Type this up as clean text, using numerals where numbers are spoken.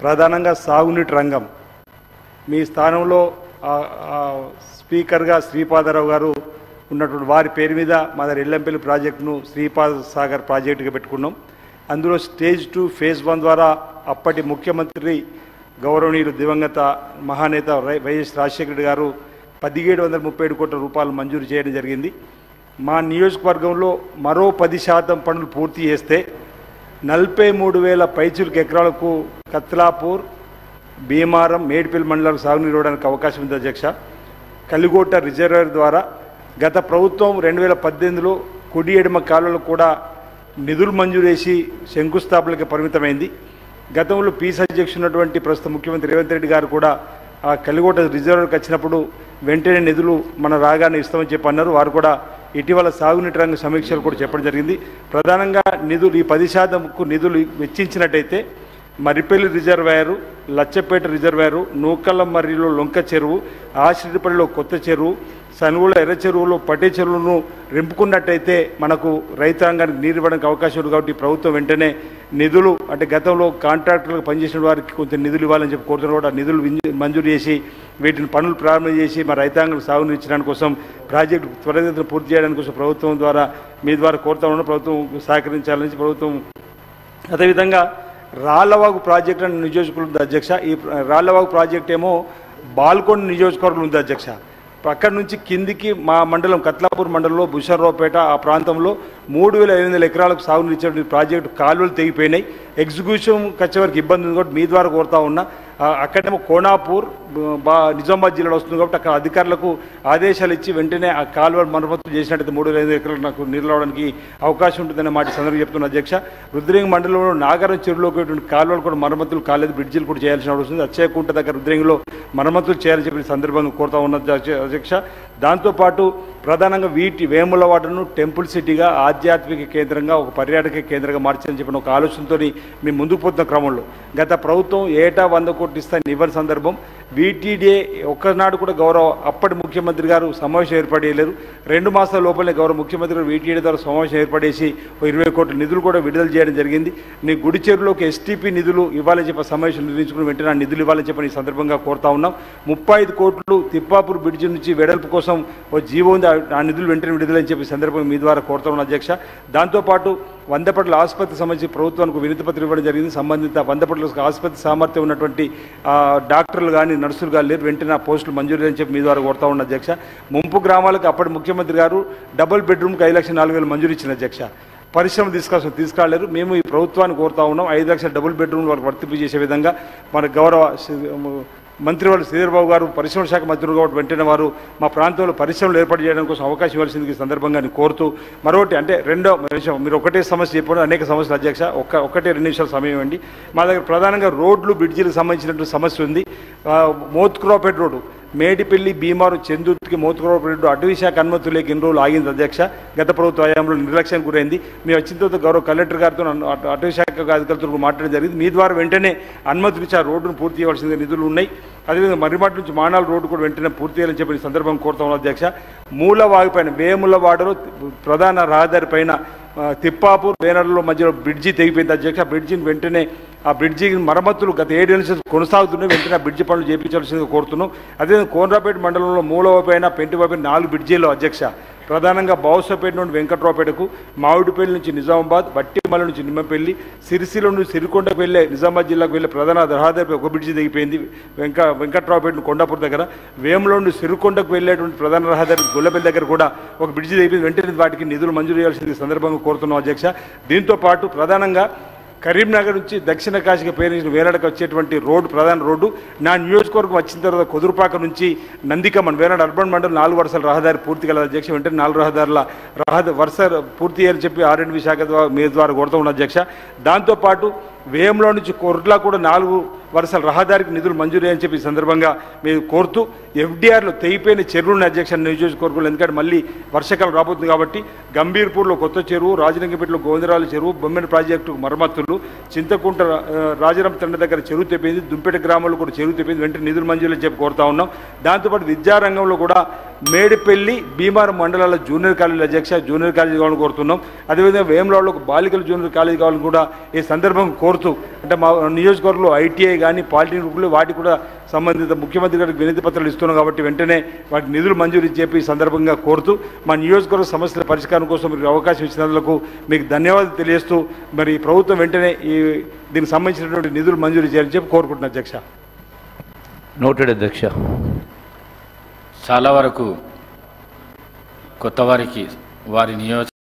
ప్రధానంగా సాగునీటి రంగం. మీ స్థానంలో స్పీకర్గా శ్రీపాదరావు గారు ఉన్నటువంటి వారి పేరు మీద మా దగ్గర ఎల్లంపల్లి ప్రాజెక్టును శ్రీపాద సాగర్ ప్రాజెక్టుగా పెట్టుకున్నాం. అందులో స్టేజ్ 2 ఫేజ్ 1 ద్వారా అప్పటి ముఖ్యమంత్రి గౌరవనీయులు దివంగత మహానేత వైఎస్ రాజశేఖర రెడ్డి గారు 1737 కోట్ల రూపాయలు మంజూరు చేయడం జరిగింది. మా నియోజకవర్గంలో మరో 10% పనులు పూర్తి చేస్తే 43,000 పైచులకు ఎకరాలకు కత్లాపూర్, భీమారం, మేడిపల్లి మండలాలకు సాగునీరు ఇవ్వడానికి అవకాశం ఉంది అధ్యక్ష. కలిగోట రిజర్వాయర్ ద్వారా గత ప్రభుత్వం 2018లో కుడి ఎడమ కాలువలకు కూడా నిధులు మంజూరు చేసి శంకుస్థాపనలకు పరిమితమైంది. గతంలో పీస్ అధ్యక్షున్నటువంటి ప్రస్తుత ముఖ్యమంత్రి రేవంత్ రెడ్డి గారు కూడా ఆ కలిగోట రిజర్వాయర్కి వచ్చినప్పుడు వెంటనే నిధులు మన రాగానే ఇస్తామని చెప్పి అన్నారు. వారు కూడా ఇటీవల సాగునీటి రంగ సమీక్షలు కూడా చెప్పడం జరిగింది. ప్రధానంగా నిధులు ఈ 10%కు నిధులు వెచ్చించినట్టయితే మరిపల్లి రిజర్వాయరు, లచ్చపేట రిజర్వాయరు, నూకలమర్రిలో లొంక చెరువు, ఆశ్రితపల్లిలో కొత్త చెరువు, సనుగుల ఎర్ర చెరువులో పట్టే చెరువులను నింపుకున్నట్టయితే మనకు రైతాంగానికి నీరు ఇవ్వడానికి అవకాశం ఉంది. కాబట్టి ప్రభుత్వం వెంటనే నిధులు అంటే గతంలో కాంట్రాక్టర్లకు పనిచేసిన వారికి కొంత నిధులు ఇవ్వాలని చెప్పి కోరుతున్నారు. కూడా నిధులు మంజూరు చేసి వీటిని పనులు ప్రారంభం చేసి మన రైతాంగం సాగునీరు ఇచ్చడానికి కోసం ప్రాజెక్టు త్వరితగతిన పూర్తి చేయడానికి కోసం ప్రభుత్వం ద్వారా మీ ద్వారా కోరుతా ఉన్న ప్రభుత్వం సహకరించాలని ప్రభుత్వం. అదేవిధంగా రాళ్లవాగు ప్రాజెక్టు అని నియోజకవర్గం ఉంది అధ్యక్ష. ఈ రాళ్లవాగు ప్రాజెక్ట్ ఏమో బాల్కొండ నియోజకవర్గం ఉంది అధ్యక్ష. అక్కడి నుంచి కిందికి మా మండలం కత్లాపూర్ మండలంలో బుషర్రావుపేట ఆ ప్రాంతంలో 3,500 ఎకరాలకు సాగునీరు ఇచ్చే ప్రాజెక్టు కాలువలు తెగిపోయినాయి. ఎగ్జిక్యూషన్ వచ్చే వరకు ఇబ్బంది ఉంది కాబట్టి మీ ద్వారా కోరుతా ఉన్నా. అక్కడేమో కోనాపూర్ నిజామాబాద్ జిల్లాలో వస్తుంది కాబట్టి అక్కడ అధికారులకు ఆదేశాలు ఇచ్చి వెంటనే ఆ కాలువలు మరమ్మతులు చేసినట్టయితే 3,500 ఎకరాలకు నాకు నీరు రావడానికి అవకాశం ఉంటుందనే మాట సందర్భంగా చెప్తున్నా అధ్యక్ష. రుద్రేంగి మండలంలో నాగరం చెరువులోకి కాలువలు కూడా మరమ్మతులు కాలేదు, బ్రిడ్జిలు కూడా చేయాల్సిన అవసరం ఉంది. అచ్చయకుంట దగ్గర రుద్రేంగిలో మరమ్మతులు చేయాలని చెప్పి సందర్భంగా కోరుతా ఉన్నది అధ్యక్ష. దాంతోపాటు ప్రధానంగా వేములవాడను టెంపుల్ సిటీగా ఆధ్యాత్మిక కేంద్రంగా ఒక పర్యాటక కేంద్రంగా మార్చాలని చెప్పిన ఒక ఆలోచనతో మేము ముందుకు పోతున్న క్రమంలో గత ప్రభుత్వం ఏటా 100 కోట్లు ఇస్తాను ఇవ్వని సందర్భం వీటీడీఏ ఒక్కనాడు కూడా అప్పటి ముఖ్యమంత్రి గారు సమావేశం ఏర్పాటు చేయలేరు. 2 మాసాల లోపలే గౌరవ ముఖ్యమంత్రి గారు వీటీడీ ద్వారా సమావేశం ఏర్పడేసి 20 కోట్ల నిధులు కూడా విడుదల చేయడం జరిగింది. నీ గుడి చెరువులోకి ఎస్టీపీ నిధులు ఇవ్వాలని చెప్పి సమావేశం నిర్వహించుకుని వెంటనే నిధులు ఇవ్వాలని చెప్పి ఈ సందర్భంగా కోరుతా ఉన్నాం. 35 కోట్లు తిప్పాపూర్ బ్రిడ్జి నుంచి వెడల్పు కోసం ఓ జీవో ఉంది, ఆ నిధులు వెంటనే విడుదలని చెప్పి సందర్భంగా మీ ద్వారా కోరుతా ఉన్న అధ్యక్ష. దాంతోపాటు వందపట్ల ఆసుపత్రి సంబంధించి ప్రభుత్వానికి వినతిపత్రం ఇవ్వడం జరిగింది. సంబంధిత వందపట్ల ఆసుపత్రి సామర్థ్యం ఉన్నటువంటి డాక్టర్లు కానీ నర్సులు కానీ లేరు, వెంటనే ఆ పోస్టులు మంజూరు అని చెప్పి మీ ద్వారా కోరుతా ఉన్న అధ్యక్ష. ముంపు గ్రామాలకు అప్పటి ముఖ్యమంత్రి గారు డబుల్ బెడ్రూమ్కి 5,04,000 మంజూరు ఇచ్చిన అధ్యక్ష. పరిశ్రమ తీసుకురాలేరు. మేము ఈ ప్రభుత్వాన్ని కోరుతా ఉన్నాం 5 లక్షల డబుల్ బెడ్రూమ్ వారికి వర్తింపు చేసే విధంగా మన గౌరవ మంత్రి వారు శ్రీధర్బాబు గారు పరిశ్రమల శాఖ మంత్రులు కాబట్టి వెంటనే వారు మా ప్రాంతంలో పరిశ్రమలు ఏర్పాటు చేయడం కోసం అవకాశం ఇవ్వాల్సింది సందర్భంగా కోరుతూ మరొకటి అంటే రెండో విషయం మీరు ఒకటే సమస్య చెప్పడం అనేక సమస్యలు అధ్యక్ష. ఒకటే 2 నిమిషాల సమయం ఇవ్వండి. మా దగ్గర ప్రధానంగా రోడ్లు బ్రిడ్జిలకు సంబంధించినటువంటి సమస్య ఉంది. మోత్కురావుపేట రోడ్డు మేడిపల్లి భీమారు చెందుర్తికి మోత్కురావుపేట రోడ్డు అటవీ శాఖ అనుమతులు లేక ఎన్ని రోజులు ఆగింది అధ్యక్ష. గత ప్రభుత్వ హయాంలో నిర్లక్ష్యానికి గురైంది. మేము వచ్చిన తర్వాత గౌరవ కలెక్టర్ గారితో అటవీ శాఖ అధికారులతో మాట్లాడడం జరిగింది. మీ ద్వారా వెంటనే అనుమతులు ఇచ్చి ఆ రోడ్డును పూర్తి చేయవలసిన నిధులు ఉన్నాయి. అదేవిధంగా మర్రిమాటి నుంచి మానాల రోడ్డు కూడా వెంటనే పూర్తి చేయాలని చెప్పి సందర్భంగా కోరుతా ఉన్నాం అధ్యక్ష. మూలవాగు పైన వేములవాడలో ప్రధాన రహదారి పైన తిప్పాపూర్ బేనర్లో మధ్యలో బ్రిడ్జి తెగిపోయింది అధ్యక్ష. బ్రిడ్జిని వెంటనే ఆ బ్రిడ్జి మరమ్మతులు గత 7 ఏళ్ళ నుంచి కొనసాగుతున్నాయి, వెంటనే ఆ బ్రిడ్జి పనులు చేయించాల్సిందిగా కోరుతున్నాం. అదేవిధంగా కోనరాపేట మండలంలో మూలవపైన పెంటివపైన 4 బ్రిడ్జీలు అధ్యక్ష. ప్రధానంగా బావుసపేట నుండి వెంకట్రావుపేటకు, మామిడిపల్లి నుంచి నిజామాబాద్, బట్టిమల నుంచి నిమ్మపల్లి, సిరిసిల నుండి సిరికొండకు వెళ్ళే నిజామాబాద్ జిల్లాకు వెళ్ళే ప్రధాన రహదారిపై ఒక బ్రిడ్జి తెగిపోయింది వెంకట్రావుపేట నుండి కొండాపూర్ దగ్గర. వేముల నుండి సిరికొండకు వెళ్ళేటువంటి ప్రధాన రహదారి గొల్లపల్లి దగ్గర కూడా ఒక బ్రిడ్జి తెగిపోయింది. వెంటనే వాటికి నిధులు మంజూరు చేయాల్సింది సందర్భంగా కోరుతున్నాం అధ్యక్ష. దీంతో పాటు ప్రధానంగా కరీంనగర్ నుంచి దక్షిణ కాశీకి పేరు వేలాడకు వచ్చేటువంటి రోడ్డు ప్రధాన రోడ్డు నా నియోజకవర్గం వచ్చిన తర్వాత కుదురుపాక నుంచి నందికమన్ వేలాడ అర్బన్ మండలం 4 వరుసల రహదారి పూర్తి కల అధ్యక్ష. వెంటనే 4 రహదారుల వరుస పూర్తి చేయాలని చెప్పి ఆర్ఎండ్బి శాఖ మీ ద్వారా కోరుతూ ఉన్న అధ్యక్ష. దాంతోపాటు వేములో నుంచి కొర్లా కూడా 4 వరుసల రహదారికి నిధులు మంజూరు అని చెప్పి సందర్భంగా మీరు కోరుతూ ఎఫ్డీఆర్లో తెగిపోయిన చెరువులను అధ్యక్ష నియోజకవర్గంలో ఎందుకంటే మళ్ళీ వర్షాకాలం రాబోతుంది కాబట్టి గంభీర్పూర్లో కొత్త చెరువు, రాజలింగపేటలో గోవిందరాల చెరువు, బొమ్మెన ప్రాజెక్టు మరమ్మతులు, చింతకుంట రాజరం తండ దగ్గర చెరువు తెప్పింది, దుంపేట గ్రామంలో కూడా చెరువు తెప్పింది, వెంటనే నిధులు మంజూరు అని చెప్పి కోరుతా ఉన్నాం. దాంతోపాటు విద్యారంగంలో కూడా మేడిపల్లి భీమారం మండలాల జూనియర్ కాలేజీ అధ్యక్ష జూనియర్ కాలేజీ కావాలని కోరుతున్నాం. అదేవిధంగా వేములవాడలో ఒక బాలికల జూనియర్ కాలేజీ కావాలని కూడా ఈ సందర్భంగా కోరుతూ, అంటే మా నియోజకవర్గంలో ఐటీఐ కానీ పాలిటెక్నిక్ గ్రూపులు వాటికి కూడా సంబంధిత ముఖ్యమంత్రి గారికి వినతి పత్రాలు ఇస్తున్నాం కాబట్టి వెంటనే వాటికి నిధులు మంజూరు చెప్పి ఈ సందర్భంగా కోరుతూ మా నియోజకవర్గ సమస్యల పరిష్కారం కోసం మీరు అవకాశం ఇచ్చినందుకు మీకు ధన్యవాదాలు తెలియజేస్తూ మరి ప్రభుత్వం వెంటనే దీనికి సంబంధించినటువంటి నిధులు మంజూరు చేయాలని చెప్పి కోరుకుంటున్నాను అధ్యక్ష. నోటెడ్ అధ్యక్ష. చాలా వరకు కొత్త వారికి వారి